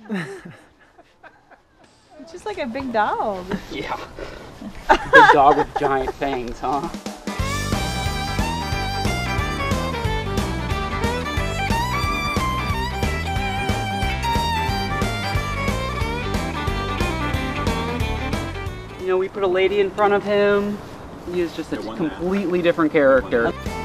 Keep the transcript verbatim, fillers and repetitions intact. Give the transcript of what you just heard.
It's just like a big dog. Yeah. Big dog with giant fangs, huh? You know, we put a lady in front of him. He is just a completely different character.